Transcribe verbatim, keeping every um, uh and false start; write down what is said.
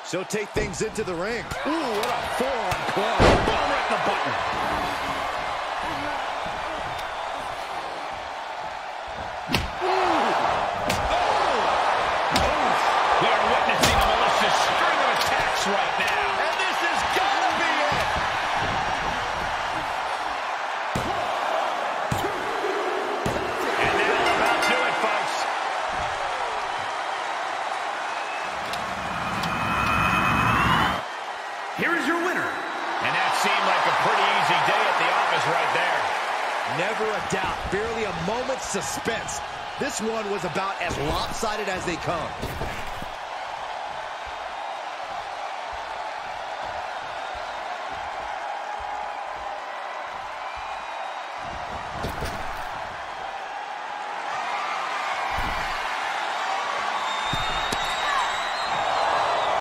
She'll take things into the ring. Ooh, what a forearm club. Boom, right in the button. Ooh. Oh. Oh. We are witnessing a malicious string of attacks right now. And this has got to be it. And that'll about do it, folks. Here is your winner. And that seemed like a pretty easy day at the office right there. Never a doubt, barely a moment's suspense. This one was about as lopsided as they come.